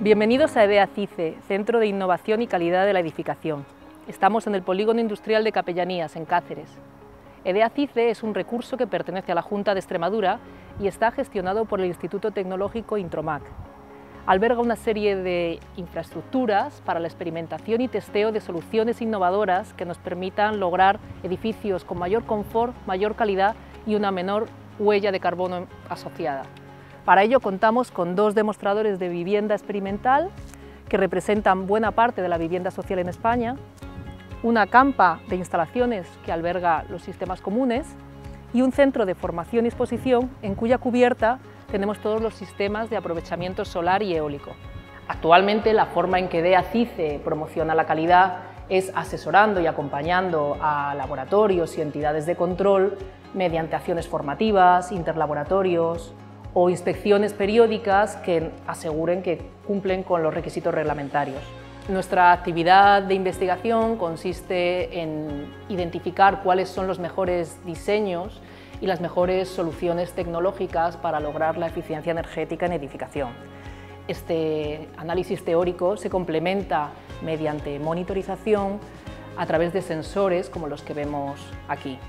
Bienvenidos a EDEA CICE, Centro de Innovación y Calidad de la Edificación. Estamos en el Polígono Industrial de Capellanías, en Cáceres. EDEA CICE es un recurso que pertenece a la Junta de Extremadura y está gestionado por el Instituto Tecnológico Intromac. Alberga una serie de infraestructuras para la experimentación y testeo de soluciones innovadoras que nos permitan lograr edificios con mayor confort, mayor calidad y una menor huella de carbono asociada. Para ello contamos con dos demostradores de vivienda experimental que representan buena parte de la vivienda social en España, una campa de instalaciones que alberga los sistemas comunes y un centro de formación y exposición en cuya cubierta tenemos todos los sistemas de aprovechamiento solar y eólico. Actualmente la forma en que EDEA CICE promociona la calidad es asesorando y acompañando a laboratorios y entidades de control mediante acciones formativas, interlaboratorios o inspecciones periódicas que aseguren que cumplen con los requisitos reglamentarios. Nuestra actividad de investigación consiste en identificar cuáles son los mejores diseños y las mejores soluciones tecnológicas para lograr la eficiencia energética en edificación. Este análisis teórico se complementa mediante monitorización a través de sensores como los que vemos aquí.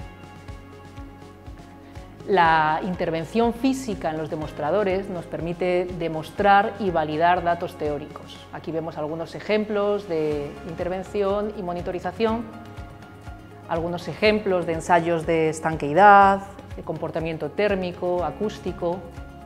La intervención física en los demostradores nos permite demostrar y validar datos teóricos. Aquí vemos algunos ejemplos de intervención y monitorización, algunos ejemplos de ensayos de estanqueidad, de comportamiento térmico, acústico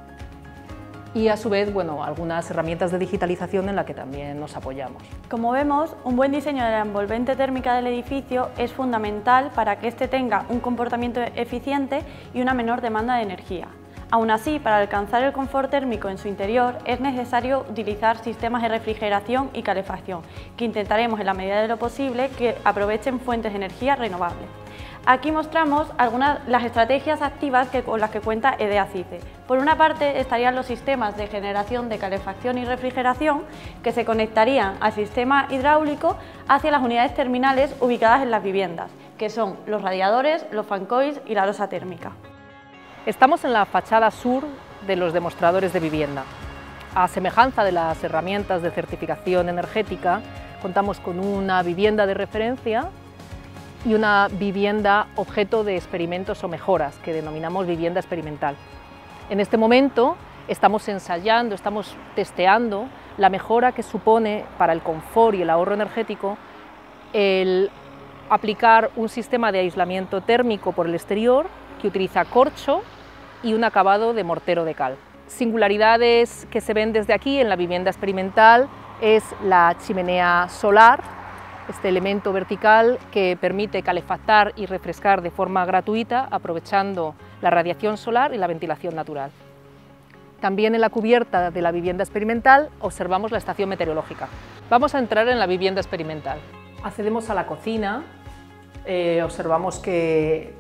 y a su vez, algunas herramientas de digitalización en las que también nos apoyamos. Como vemos, un buen diseño de la envolvente térmica del edificio es fundamental para que éste tenga un comportamiento eficiente y una menor demanda de energía. Aún así, para alcanzar el confort térmico en su interior es necesario utilizar sistemas de refrigeración y calefacción, que intentaremos en la medida de lo posible que aprovechen fuentes de energía renovables. Aquí mostramos algunas de las estrategias activas con las que cuenta EDEA CICE. Por una parte estarían los sistemas de generación de calefacción y refrigeración que se conectarían al sistema hidráulico hacia las unidades terminales ubicadas en las viviendas, que son los radiadores, los fan coils y la losa térmica. Estamos en la fachada sur de los demostradores de vivienda. A semejanza de las herramientas de certificación energética, contamos con una vivienda de referencia y una vivienda objeto de experimentos o mejoras, que denominamos vivienda experimental. En este momento estamos ensayando, estamos testeando la mejora que supone para el confort y el ahorro energético el aplicar un sistema de aislamiento térmico por el exterior que utiliza corcho y un acabado de mortero de cal. Singularidades que se ven desde aquí en la vivienda experimental es la chimenea solar, este elemento vertical que permite calefactar y refrescar de forma gratuita aprovechando la radiación solar y la ventilación natural. También en la cubierta de la vivienda experimental observamos la estación meteorológica. Vamos a entrar en la vivienda experimental. Accedemos a la cocina, observamos que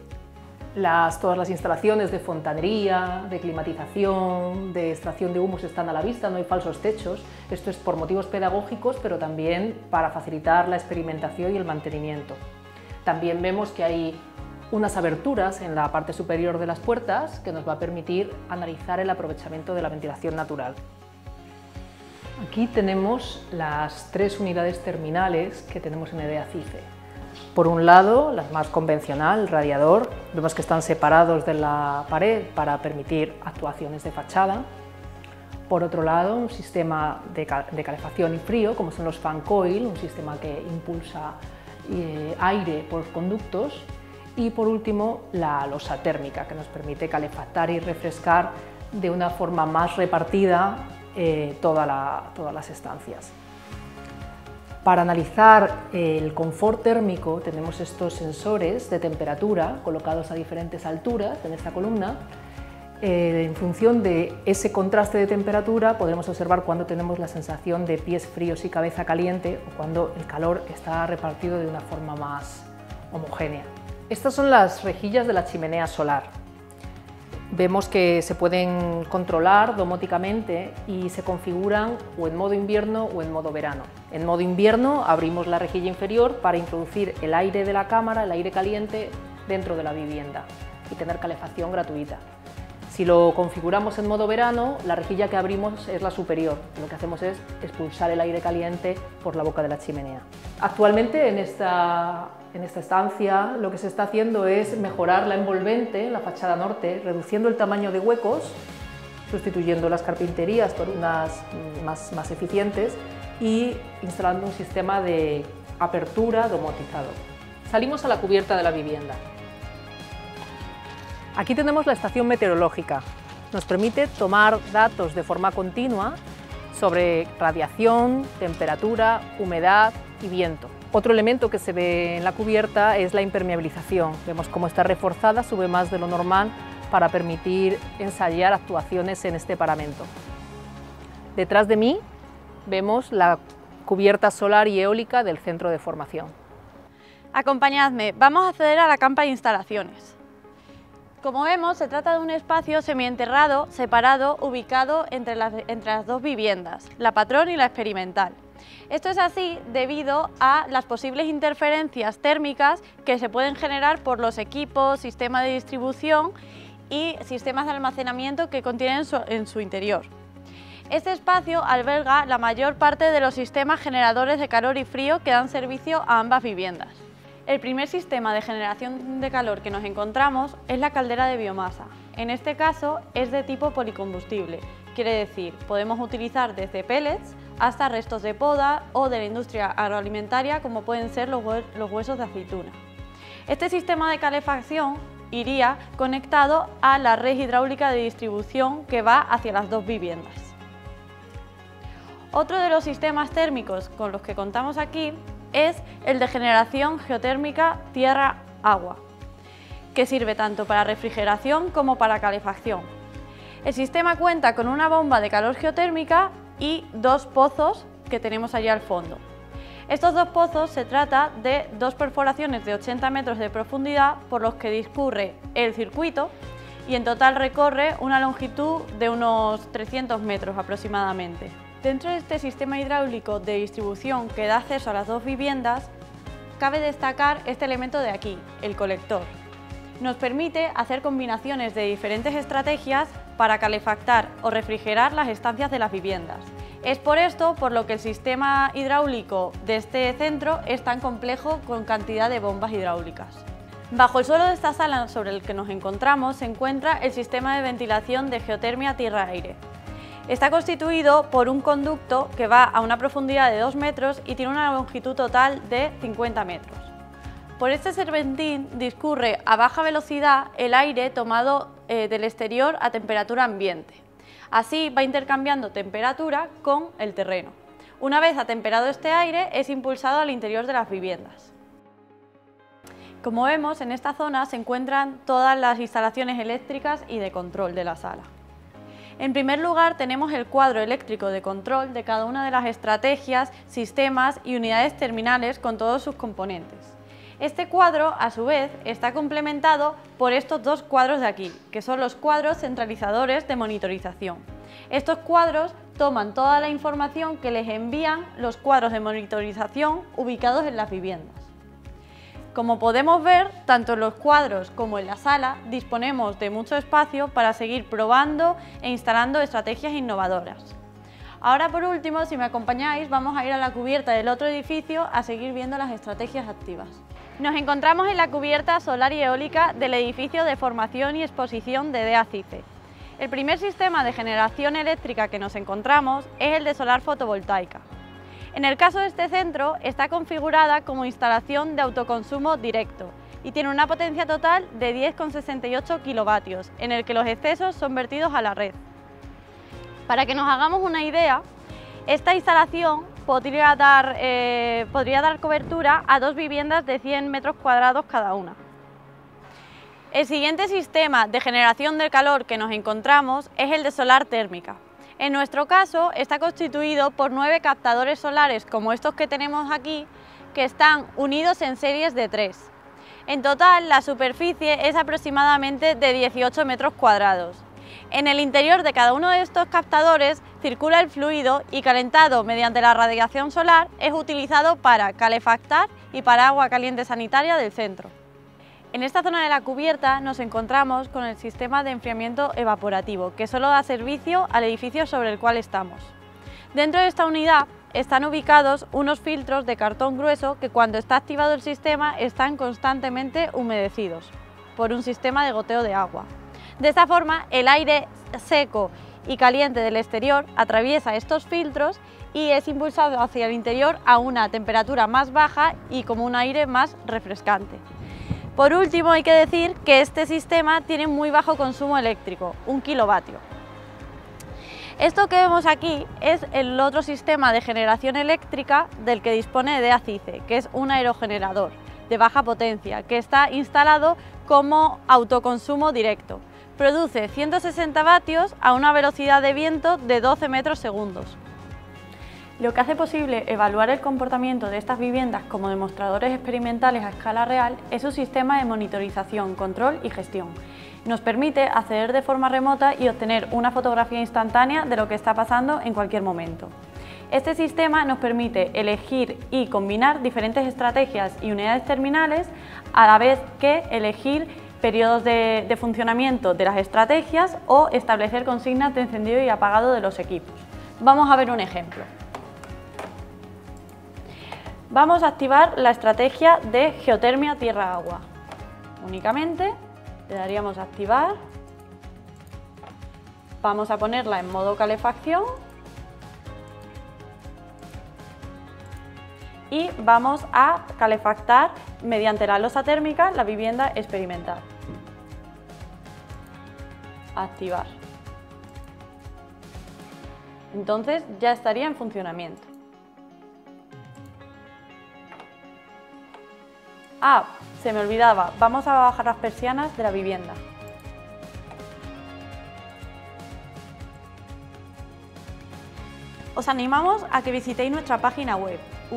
todas las instalaciones de fontanería, de climatización, de extracción de humos están a la vista, no hay falsos techos. Esto es por motivos pedagógicos, pero también para facilitar la experimentación y el mantenimiento. También vemos que hay unas aberturas en la parte superior de las puertas que nos va a permitir analizar el aprovechamiento de la ventilación natural. Aquí tenemos las tres unidades terminales que tenemos en EDEA CICE. Por un lado, la más convencional, el radiador, vemos que están separados de la pared para permitir actuaciones de fachada. Por otro lado, un sistema de calefacción y frío, como son los fan coil, un sistema que impulsa aire por conductos. Y por último, la losa térmica, que nos permite calefactar y refrescar de una forma más repartida todas las estancias. Para analizar el confort térmico tenemos estos sensores de temperatura colocados a diferentes alturas en esta columna. En función de ese contraste de temperatura podremos observar cuando tenemos la sensación de pies fríos y cabeza caliente o cuando el calor está repartido de una forma más homogénea. Estas son las rejillas de la chimenea solar. Vemos que se pueden controlar domóticamente y se configuran o en modo invierno o en modo verano. En modo invierno abrimos la rejilla inferior para introducir el aire de la cámara, el aire caliente, dentro de la vivienda y tener calefacción gratuita. Si lo configuramos en modo verano, la rejilla que abrimos es la superior. Lo que hacemos es expulsar el aire caliente por la boca de la chimenea. Actualmente en esta estancia lo que se está haciendo es mejorar la envolvente, la fachada norte, reduciendo el tamaño de huecos, sustituyendo las carpinterías por unas más eficientes y instalando un sistema de apertura domotizado. Salimos a la cubierta de la vivienda. Aquí tenemos la estación meteorológica. Nos permite tomar datos de forma continua sobre radiación, temperatura, humedad y viento. Otro elemento que se ve en la cubierta es la impermeabilización. Vemos cómo está reforzada, sube más de lo normal para permitir ensayar actuaciones en este paramento. Detrás de mí vemos la cubierta solar y eólica del centro de formación. Acompañadme, vamos a acceder a la campa de instalaciones. Como vemos, se trata de un espacio semienterrado, separado, ubicado entre las dos viviendas, la patrón y la experimental. Esto es así debido a las posibles interferencias térmicas que se pueden generar por los equipos, sistemas de distribución y sistemas de almacenamiento que contienen en su interior. Este espacio alberga la mayor parte de los sistemas generadores de calor y frío que dan servicio a ambas viviendas. El primer sistema de generación de calor que nos encontramos es la caldera de biomasa. En este caso es de tipo policombustible, quiere decir, podemos utilizar desde pellets hasta restos de poda o de la industria agroalimentaria como pueden ser los huesos de aceituna. Este sistema de calefacción iría conectado a la red hidráulica de distribución que va hacia las dos viviendas. Otro de los sistemas térmicos con los que contamos aquí es el de generación geotérmica tierra-agua, que sirve tanto para refrigeración como para calefacción. El sistema cuenta con una bomba de calor geotérmica y dos pozos que tenemos allí al fondo. Estos dos pozos se trata de dos perforaciones de 80 metros de profundidad por los que discurre el circuito y en total recorre una longitud de unos 300 metros aproximadamente. Dentro de este sistema hidráulico de distribución que da acceso a las dos viviendas, cabe destacar este elemento de aquí, el colector. Nos permite hacer combinaciones de diferentes estrategias para calefactar o refrigerar las estancias de las viviendas. Es por esto por lo que el sistema hidráulico de este centro es tan complejo con cantidad de bombas hidráulicas. Bajo el suelo de esta sala sobre el que nos encontramos se encuentra el sistema de ventilación de geotermia tierra-aire. Está constituido por un conducto que va a una profundidad de 2 metros y tiene una longitud total de 50 metros. Por este serpentín discurre a baja velocidad el aire tomado del exterior a temperatura ambiente. Así va intercambiando temperatura con el terreno. Una vez atemperado este aire es impulsado al interior de las viviendas. Como vemos, en esta zona se encuentran todas las instalaciones eléctricas y de control de la sala. En primer lugar tenemos el cuadro eléctrico de control de cada una de las estrategias, sistemas y unidades terminales con todos sus componentes. Este cuadro, a su vez, está complementado por estos dos cuadros de aquí, que son los cuadros centralizadores de monitorización. Estos cuadros toman toda la información que les envían los cuadros de monitorización ubicados en las viviendas. Como podemos ver, tanto en los cuadros como en la sala disponemos de mucho espacio para seguir probando e instalando estrategias innovadoras. Ahora, por último, si me acompañáis, vamos a ir a la cubierta del otro edificio a seguir viendo las estrategias activas. Nos encontramos en la cubierta solar y eólica del edificio de formación y exposición de DEA-CIFE. El primer sistema de generación eléctrica que nos encontramos es el de solar fotovoltaica. En el caso de este centro, está configurada como instalación de autoconsumo directo y tiene una potencia total de 10,68 kilovatios, en el que los excesos son vertidos a la red. Para que nos hagamos una idea, esta instalación podría dar cobertura a dos viviendas de 100 metros cuadrados cada una. El siguiente sistema de generación de calor que nos encontramos es el de solar térmica. En nuestro caso está constituido por 9 captadores solares como estos que tenemos aquí, que están unidos en series de 3. En total la superficie es aproximadamente de 18 metros cuadrados. En el interior de cada uno de estos captadores circula el fluido y, calentado mediante la radiación solar, es utilizado para calefactar y para agua caliente sanitaria del centro. En esta zona de la cubierta nos encontramos con el sistema de enfriamiento evaporativo, que solo da servicio al edificio sobre el cual estamos. Dentro de esta unidad están ubicados unos filtros de cartón grueso que cuando está activado el sistema están constantemente humedecidos por un sistema de goteo de agua. De esta forma, el aire seco y caliente del exterior atraviesa estos filtros y es impulsado hacia el interior a una temperatura más baja y como un aire más refrescante. Por último, hay que decir que este sistema tiene muy bajo consumo eléctrico, 1 kilovatio. Esto que vemos aquí es el otro sistema de generación eléctrica del que dispone EDEA CICE, que es un aerogenerador de baja potencia que está instalado como autoconsumo directo. Produce 160 vatios a una velocidad de viento de 12 metros segundos. Lo que hace posible evaluar el comportamiento de estas viviendas como demostradores experimentales a escala real es su sistema de monitorización, control y gestión. Nos permite acceder de forma remota y obtener una fotografía instantánea de lo que está pasando en cualquier momento. Este sistema nos permite elegir y combinar diferentes estrategias y unidades terminales, a la vez que elegir periodos de funcionamiento de las estrategias o establecer consignas de encendido y apagado de los equipos. Vamos a ver un ejemplo. Vamos a activar la estrategia de geotermia tierra-agua. Únicamente le daríamos a activar. Vamos a ponerla en modo calefacción y vamos a calefactar mediante la losa térmica la vivienda experimental. Activar. Entonces ya estaría en funcionamiento. Ah, se me olvidaba, vamos a bajar las persianas de la vivienda. Os animamos a que visitéis nuestra página web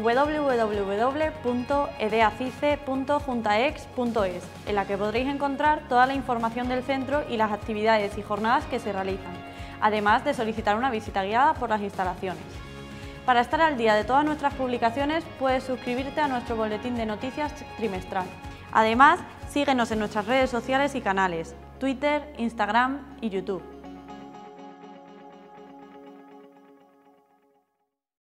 www.edeacice.juntaex.es, en la que podréis encontrar toda la información del centro y las actividades y jornadas que se realizan, además de solicitar una visita guiada por las instalaciones. Para estar al día de todas nuestras publicaciones, puedes suscribirte a nuestro boletín de noticias trimestral. Además, síguenos en nuestras redes sociales y canales, Twitter, Instagram y YouTube.